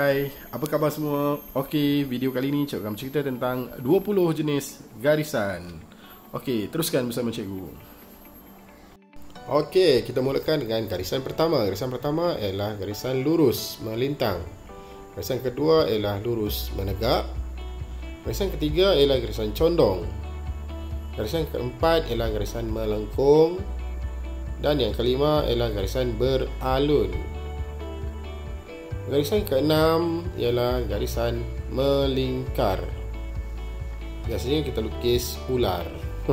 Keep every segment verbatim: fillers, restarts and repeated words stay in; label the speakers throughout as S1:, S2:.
S1: Hai, apa khabar semua? Okey, video kali ini cikgu akan cerita tentang dua puluh jenis garisan. Okey, teruskan bersama cikgu. Okey, kita mulakan dengan garisan pertama. Garisan pertama ialah garisan lurus melintang. Garisan kedua ialah lurus menegak. Garisan ketiga ialah garisan condong. Garisan keempat ialah garisan melengkung. Dan yang kelima ialah garisan beralun. Garisan keenam ialah garisan melingkar. Biasanya kita lukis ular.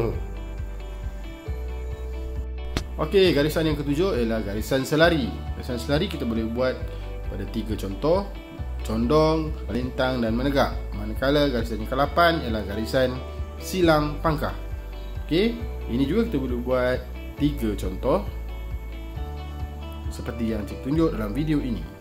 S1: Okey, garisan yang ketujuh ialah garisan selari. Garisan selari kita boleh buat pada tiga contoh: condong, melintang dan menegak. Manakala garisan yang kelapan ialah garisan silang pangkah. Okey, ini juga kita boleh buat tiga contoh seperti yang cikgu tunjuk dalam video ini.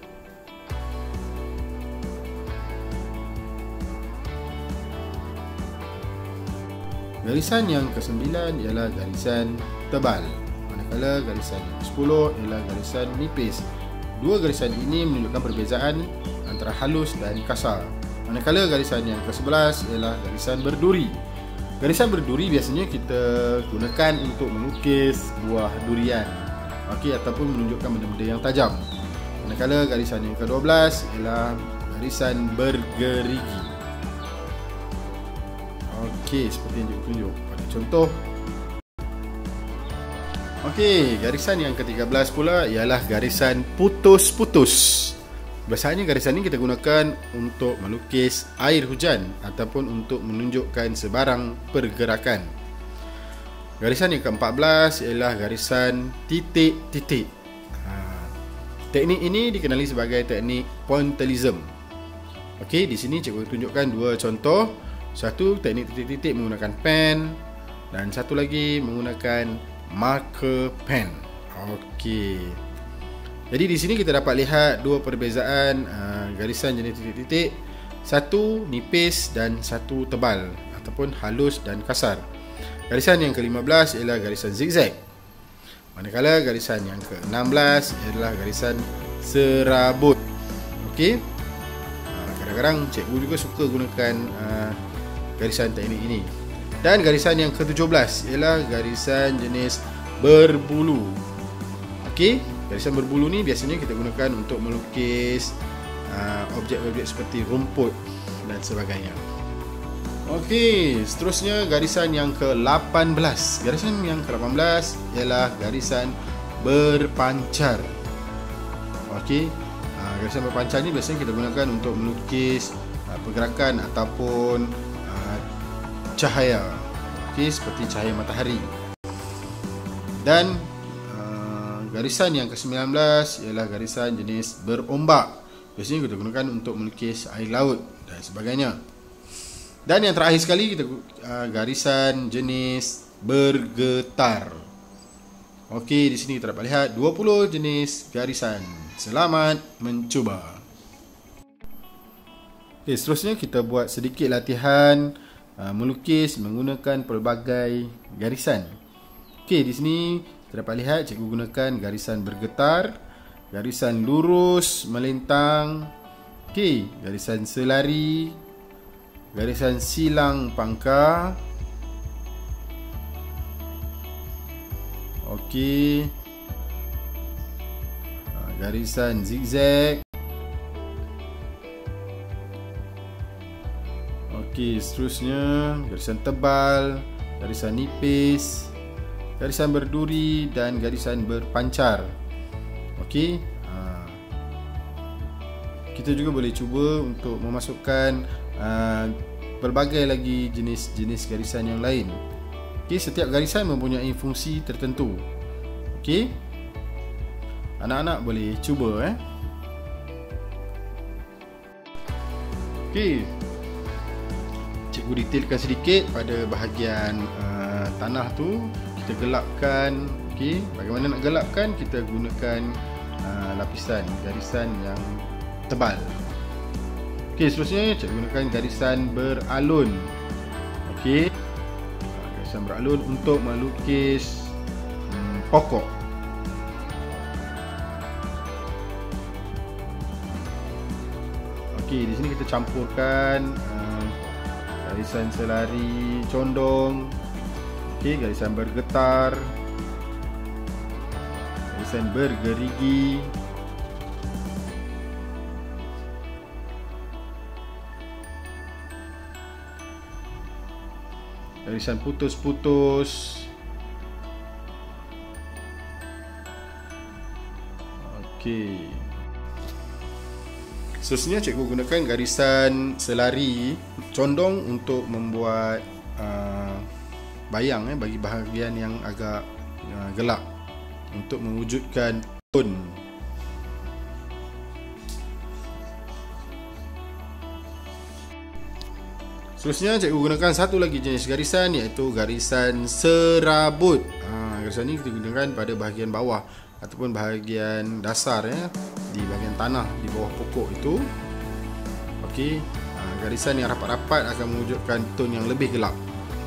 S1: Garisan yang kesembilan ialah garisan tebal. Manakala garisan yang kesepuluh ialah garisan nipis. Dua garisan ini menunjukkan perbezaan antara halus dan kasar. Manakala garisan yang kesebelas ialah garisan berduri. Garisan berduri biasanya kita gunakan untuk melukis buah durian, okey, ataupun menunjukkan benda-benda yang tajam. Manakala garisan yang kedua belas ialah garisan bergerigi. Okey, seperti yang cikgu tunjuk pada contoh. Okey, garisan yang ke tiga belas pula ialah garisan putus-putus. Biasanya garisan ini kita gunakan untuk melukis air hujan ataupun untuk menunjukkan sebarang pergerakan. Garisan yang ke empat belas ialah garisan titik-titik. Ha. Teknik ini dikenali sebagai teknik pointillism. Okey, di sini cikgu tunjukkan dua contoh. Satu teknik titik-titik menggunakan pen dan satu lagi menggunakan marker pen. Okey. Jadi di sini kita dapat lihat dua perbezaan uh, garisan jenis titik-titik. Satu nipis dan satu tebal ataupun halus dan kasar. Garisan yang ke lima belas ialah garisan zigzag. Manakala garisan yang ke enam belas ialah garisan serabut. Okey. Uh, kadang-kadang cikgu juga suka gunakan uh, garisan teknik ini. Dan garisan yang ke tujuh belas ialah garisan jenis berbulu. Okey, garisan berbulu ni biasanya kita gunakan untuk melukis uh, objek-objek seperti rumput dan sebagainya. Okey, seterusnya garisan yang ke lapan belas. Garisan yang ke lapan belas ialah garisan berpancar. Okey, uh, garisan berpancar ni biasanya kita gunakan untuk melukis uh, pergerakan ataupun cahaya, okey, seperti cahaya matahari. Dan uh, garisan yang ke sembilan belas ialah garisan jenis berombak. Biasanya kita gunakan untuk melukis air laut dan sebagainya. Dan yang terakhir sekali kita uh, garisan jenis bergetar. Okey, di sini kita dapat lihat dua puluh jenis garisan. Selamat mencuba. Okay, seterusnya kita buat sedikit latihan Uh, melukis menggunakan pelbagai garisan. Okey, di sini kita dapat lihat cikgu gunakan garisan bergetar, garisan lurus melintang, okey, garisan selari, garisan silang pangkah, okey, uh, garisan zigzag. Okey, seterusnya garisan tebal, garisan nipis, garisan berduri dan garisan berpancar. Okey, ha. Kita juga boleh cuba untuk memasukkan uh, pelbagai lagi jenis-jenis garisan yang lain. Okey, setiap garisan mempunyai fungsi tertentu. Okey, anak-anak boleh cuba eh. Okey, cikgu detailkan sedikit pada bahagian uh, tanah tu. Kita gelapkan. Okey, bagaimana nak gelapkan? Kita gunakan uh, lapisan garisan yang tebal. Okey, seterusnya cikgu gunakan garisan beralun. Okey, uh, garisan beralun untuk melukis um, pokok. Okey, di sini kita campurkan uh, garisan selari condong, okey, garisan bergetar, garisan bergerigi, garisan putus-putus. Okey. Seterusnya cikgu gunakan garisan selari condong untuk membuat uh, bayang eh, bagi bahagian yang agak uh, gelap untuk mewujudkan tone. Seterusnya cikgu gunakan satu lagi jenis garisan, iaitu garisan serabut. Ha, garisan ini kita gunakan pada bahagian bawah ataupun bahagian dasar ya, di bahagian tanah di bawah pokok itu. Okey, ha, garisan yang rapat-rapat akan mewujudkan tone yang lebih gelap.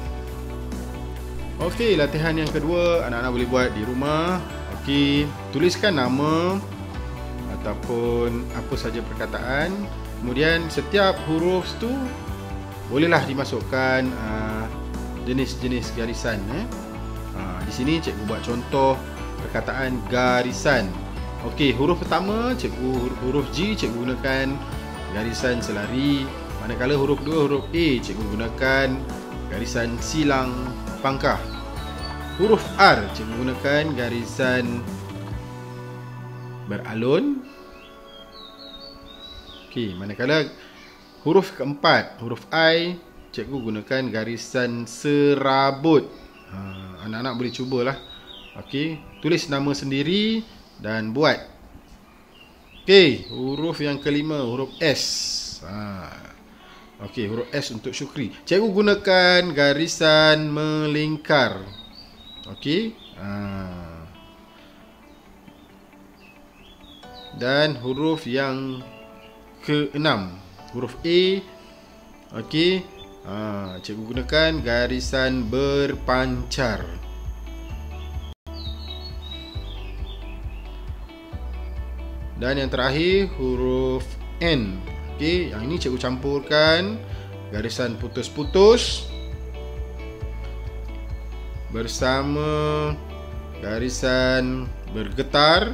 S1: Okey, latihan yang kedua anak-anak boleh buat di rumah. Okey, tuliskan nama ataupun apa saja perkataan. Kemudian setiap huruf tu bolehlah dimasukkan uh, jenis-jenis garisan eh. Uh, di sini cikgu buat contoh perkataan garisan. Okey, huruf pertama cikgu huruf G cikgu gunakan garisan selari, manakala huruf dua huruf A cikgu gunakan garisan silang pangkah. Huruf R cikgu gunakan garisan beralun. Okey, manakala huruf keempat huruf I cikgu gunakan garisan serabut. Ha, anak-anak boleh cubalah. Okey, tulis nama sendiri dan buat. Okey, huruf yang kelima huruf S. Ha. Okey, huruf S untuk Syukri. Cikgu gunakan garisan melingkar. Okey. Ha. Dan huruf yang keenam huruf A. Okey. Ha, cikgu gunakan garisan berpancar. Dan yang terakhir huruf N. Okey, yang ini cikgu campurkan garisan putus-putus bersama garisan bergetar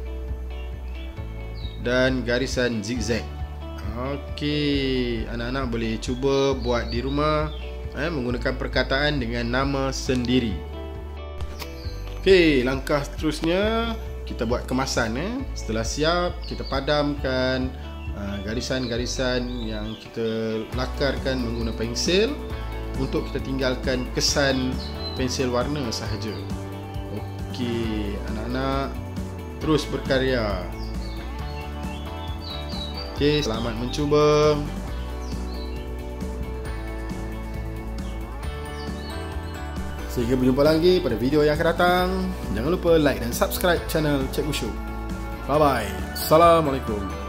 S1: dan garisan zigzag. Okey, anak-anak boleh cuba buat di rumah eh, menggunakan perkataan dengan nama sendiri. Okey, langkah seterusnya kita buat kemasan eh. Setelah siap, kita padamkan uh, garisan-garisan yang kita lakarkan menggunakan pensil untuk kita tinggalkan kesan pensil warna sahaja. Okey, anak-anak terus berkarya. Okey, selamat mencuba. Sehingga berjumpa lagi pada video yang akan datang. Jangan lupa like dan subscribe channel Cikgu Shu. Bye bye. Assalamualaikum.